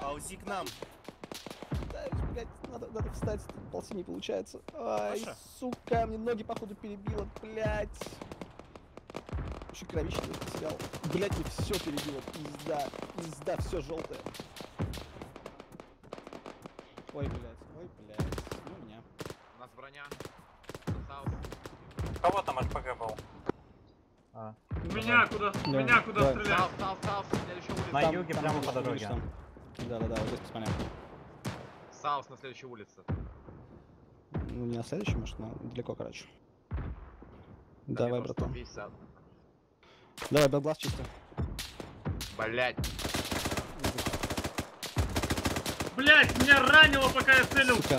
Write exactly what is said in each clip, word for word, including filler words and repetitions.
Ползи к нам. Да, блядь, надо, надо встать, ползи не получается. Ай, Маша? сука, мне ноги походу перебило, блядь. Еще кровище не потерял. Блядь, мне все перебило, пизда, пизда, все желтое. Ой, блядь, ой, блядь, ну меня. У нас броня. Саус. У кого там эр пэ гэ был? А. У меня куда, у меня куда Давай. стрелять? Саус, Саус, Саус, следующая улица. На Там, юге, там, прямо там, по там, дороге. там. Да-да-да, вот здесь посмотрим. Саус на следующей улице. Ну, не на следующий, может, но далеко, короче. Да, Давай, метров сто братан. пятьдесят. Давай, белглаз чисто. Блять. Блять, меня ранило, пока я целился. Сука.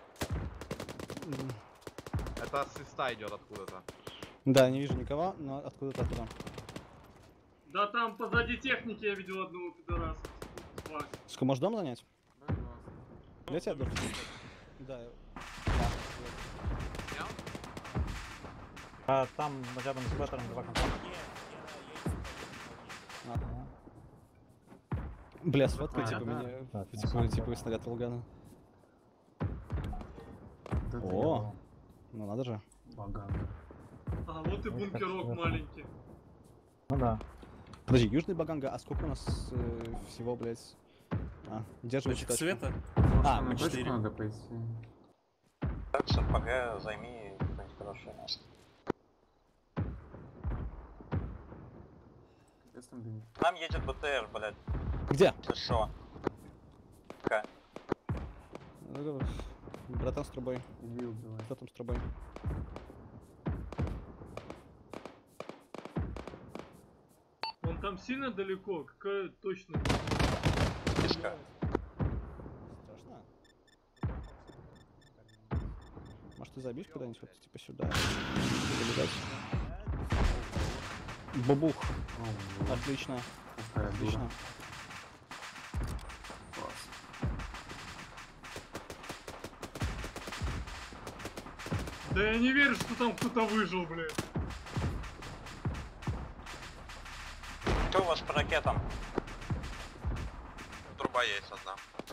Это с листа идет откуда-то. Да, не вижу никого, но откуда-то оттуда. Да там позади техники я видел одного пидораса. Сука, можешь дом занять? Я тебя дом. Да. Снял? А, там рядом с беттером два контакта. Ага. Бля, сфоткай, А, типа, да. меня, Да, типа, да. типа, снаряд Волгана. О, ну надо же. Баганго. А вот и бункерок маленький. Ну да. Подожди, южный Баганго, а сколько у нас э, всего, блядь? А, держим Точек света. А, на мы точку четыре. надо пойти. Так, с эр пэ гэ займи какое-нибудь хорошее место. Без там дым. К нам едет бэ тэ эр, блядь. Где? Ты шо? Ка. Ну, братан с трубой. Иди убивай. Кто там с трубой? Он там сильно далеко? Какая точно? Кишка. Страшно? Может, ты забьешь куда-нибудь вот типа сюда? Бубух. О, Отлично. какая дура. Отлично. Класс. Да я не верю, что там кто-то выжил, блядь. Что у вас по ракетам? Труба есть одна.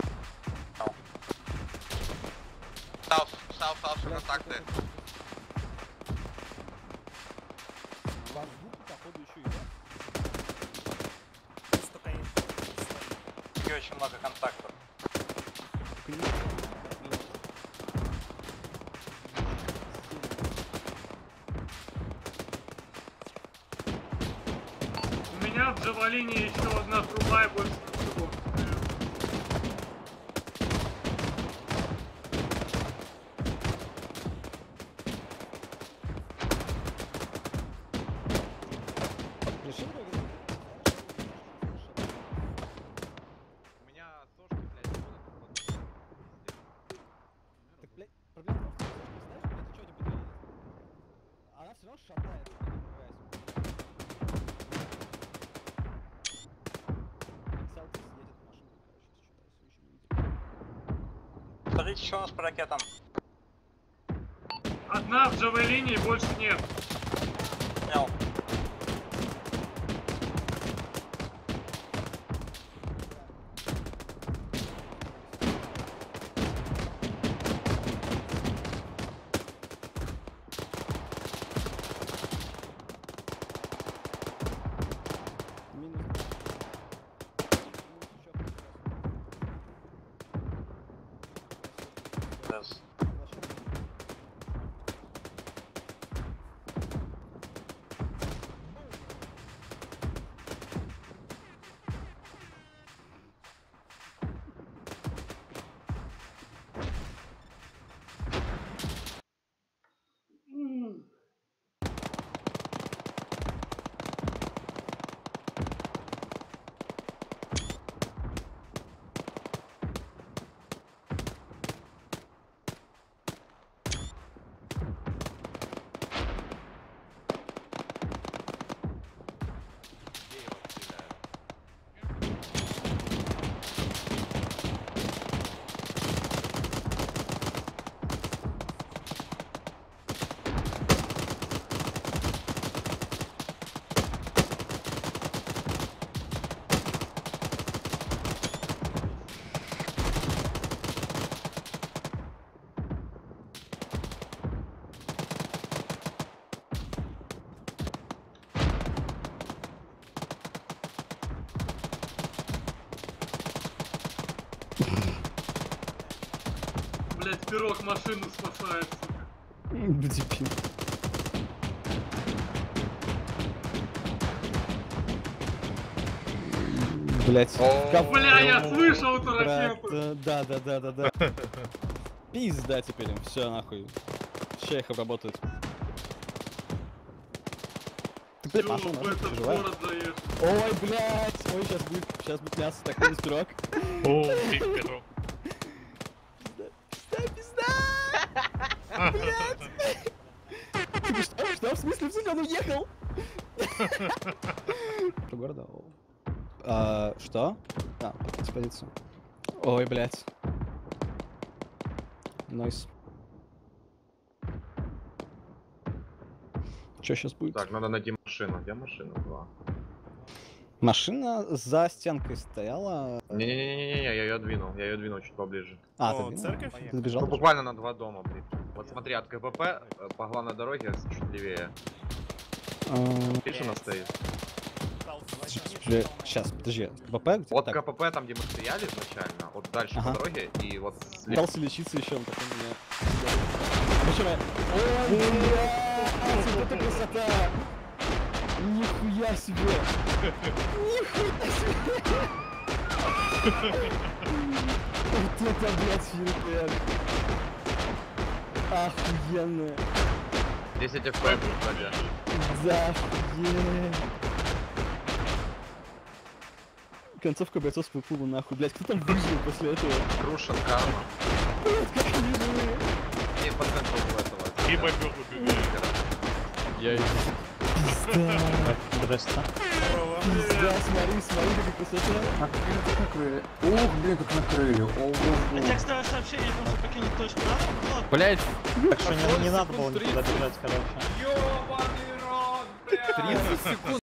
Саус. Саус, Саус, контакты. У вас звук, походу, еще идет. Столько есть. И очень много контактов. У меня в Джавалине еще одна труба и больше ничего. У меня сошки, блядь, вот. Так, блядь, проблема в том, что ты ставишь, блядь, ты чё не подвели? Она все равно шатает, не понимаешь. Селфи едет машинка, короче, считаю, еще не видели. Смотрите, что у нас по ракетам. Одна в Джавелине и больше нет. Снял. Минус. Раз. пирог машину спасает, сука. Дебил. Блять. О, Бля, я слышал эту Брат, ракету. э, да, да, да, да, да. Пизда теперь им, все нахуй. Ща их обработают. Ты, блядь, Всё, Маша, в Маша, этот ты живая? город заехал. Ой, блядь! Ой, сейчас будет, сейчас будет мясо, такой из пирог. О, биг пирог. Пизда, пизда! Блядь! Ты что, что, в смысле, в смысле, он уехал? Что города? О. А, что? А, экспозицию. Ой, блядь. Нойс. Что сейчас будет? Так, надо найти машину. Где машина была? Машина за стенкой стояла. Не-не-не-не-не, я ее двинул. Я ее двинул чуть поближе. А, О, ты двинул? церковь? Ты добежал? Ну, даже? буквально на два дома, блин. Вот смотри, от КПП э, по главной дороге чуть левее. А, Видишь, она стоит? Сейчас, подожди. КПП? Где? Вот Так, КПП, там, где мы стояли изначально, вот дальше Ага. по дороге, и вот слева. Пытался лечиться еще, он такой меня... Причем я... Ой, блядь, вот это красота! Нихуя себе! Нихуя себе! Вот это, блядь, фейерверк! Охуенно! десять эф пи эс, кстати. Да, охуенно! Концовка бойцовского клуба, нахуй, блядь, кто там выжил после этого? Крушен, карма. Блядь, как они живые! Не, пацан был этого. И бомбёр убили. Я Пизда! Здрасте. Пизда, смотри, смотри, какая красота! А как они так накрыли? Ох, блин, как накрыли. О, боже. Текстовое сообщение о том, что покинуть точку, да? Блять, так что не, не надо было никуда бежать, короче. Ёбаный рот, блядь! тридцать секунд